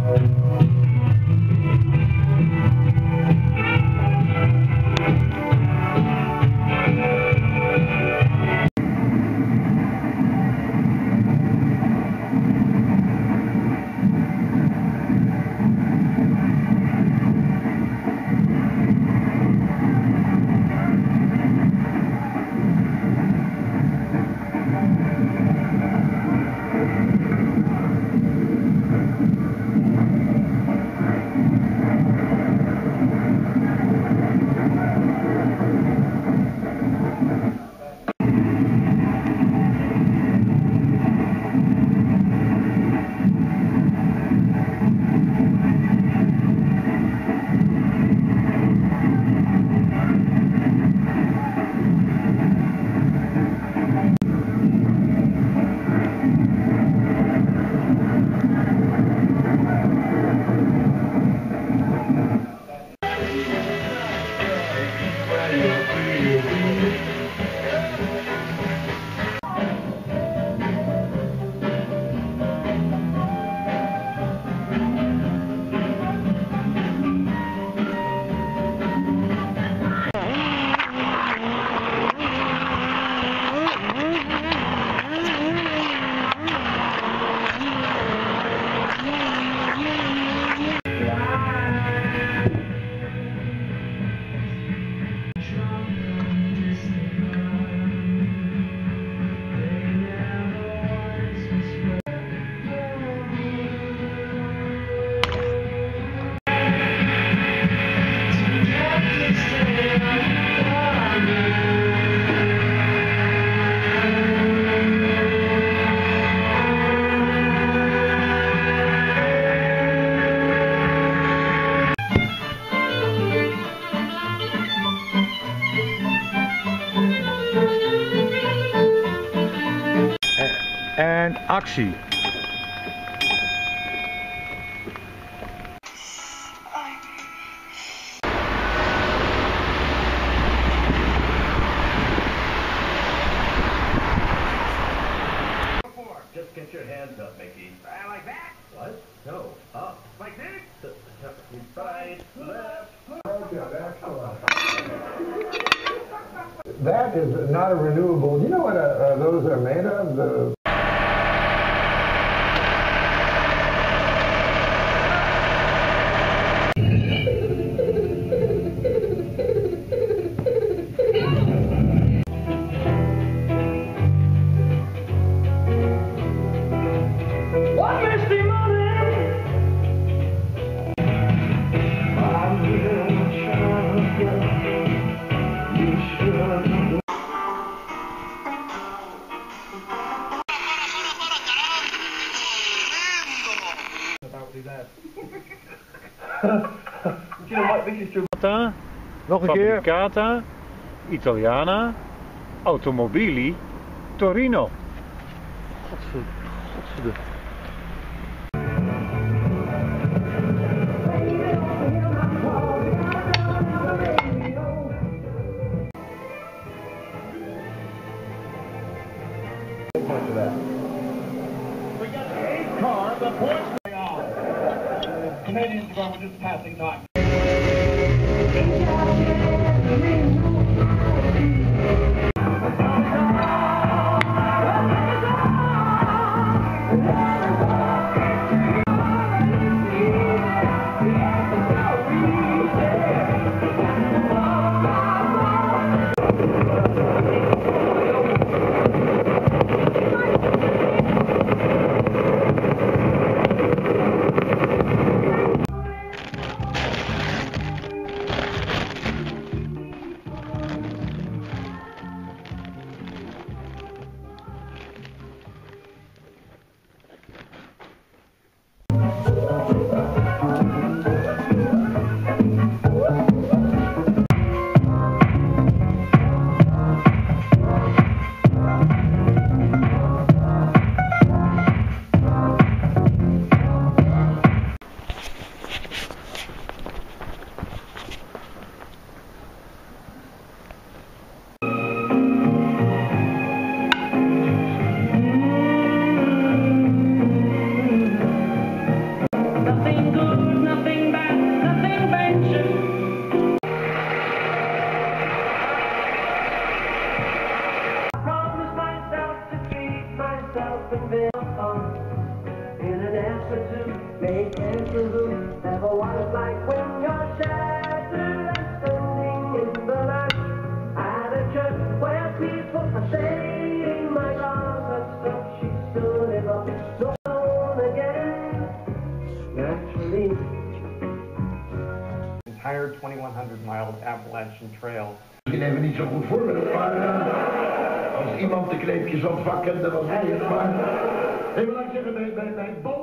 En actie. Just get your hands up, Mickey. Like that? What? No, up. Like this? Right, left. That is not a renewable. You know what those are made of? The Nog een keer. Fabricata Italiana Automobili Torino. Godverdomme. Canadians are just passing time. Make it true, never was like when you're shattered and standing in the night at a church where people are saying, my God, that stuff she stood it up, so on again, naturally. Entire 2,100 miles Appalachian Trail. Misschien even niet zo goed voorbeeld, maar als iemand de kneepjes van het vak kende, was hij het maar. Even laat ik zeggen, bij